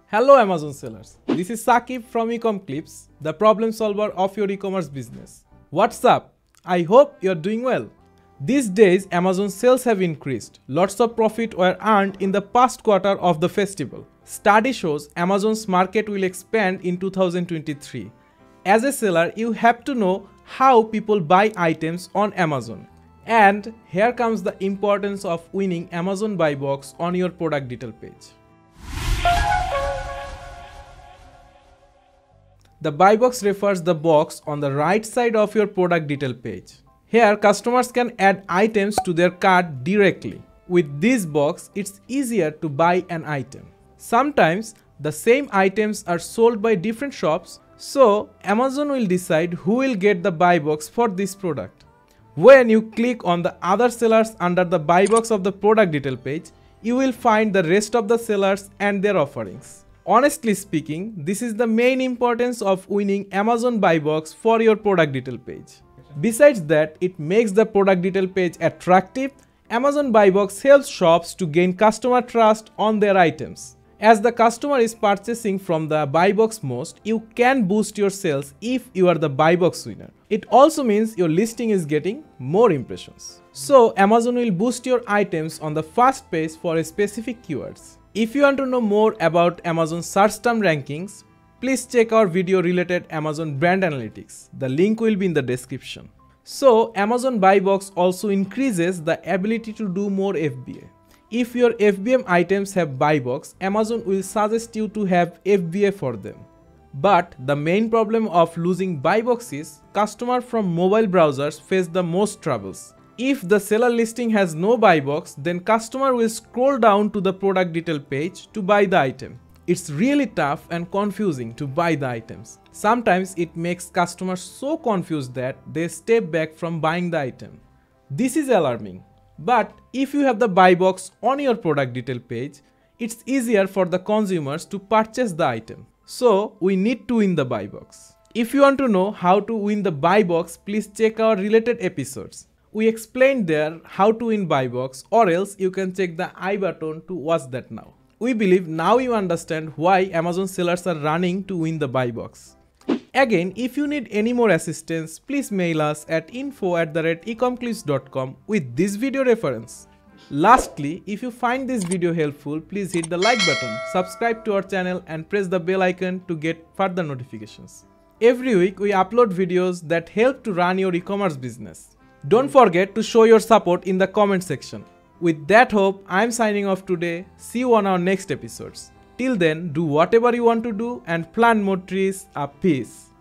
Hello Amazon sellers, this is Sakib from Ecomclips, the problem solver of your e-commerce business. What's up? I hope you're doing well. These days Amazon sales have increased. Lots of profit were earned in the past quarter of the festival. Study shows Amazon's market will expand in 2023. As a seller, you have to know how people buy items on Amazon. And here comes the importance of winning Amazon BuyBox on your product detail page. The BuyBox refers the box on the right side of your product detail page. Here, customers can add items to their cart directly. With this box, it's easier to buy an item. Sometimes, the same items are sold by different shops, so Amazon will decide who will get the BuyBox for this product. When you click on the other sellers under the BuyBox of the product detail page, you will find the rest of the sellers and their offerings. Honestly speaking, this is the main importance of winning Amazon BuyBox for your product detail page. Besides that, it makes the product detail page attractive. Amazon BuyBox helps shops to gain customer trust on their items. As the customer is purchasing from the BuyBox most, you can boost your sales if you are the BuyBox winner. It also means your listing is getting more impressions. So Amazon will boost your items on the first page for specific keywords. If you want to know more about Amazon search term rankings, please check our video related Amazon brand analytics. The link will be in the description. So Amazon BuyBox also increases the ability to do more FBA. If your FBM items have BuyBox, Amazon will suggest you to have FBA for them. But the main problem of losing BuyBox is customers from mobile browsers face the most troubles. If the seller listing has no BuyBox, then customer will scroll down to the product detail page to buy the item. It's really tough and confusing to buy the items. Sometimes it makes customers so confused that they step back from buying the item. This is alarming. But if you have the BuyBox on your product detail page, it's easier for the consumers to purchase the item. So we need to win the BuyBox. If you want to know how to win the BuyBox, please check our related episodes. We explained there how to win BuyBox, or else you can check the I button to watch that now. We believe now you understand why Amazon sellers are running to win the BuyBox. Again, if you need any more assistance, please mail us at info@ecomclips.com with this video reference. Lastly, if you find this video helpful, please hit the like button, subscribe to our channel and press the bell icon to get further notifications. Every week we upload videos that help to run your e-commerce business. Don't forget to show your support in the comment section. With that hope, I'm signing off today. See you on our next episodes. Till then, do whatever you want to do and plant more trees. Peace.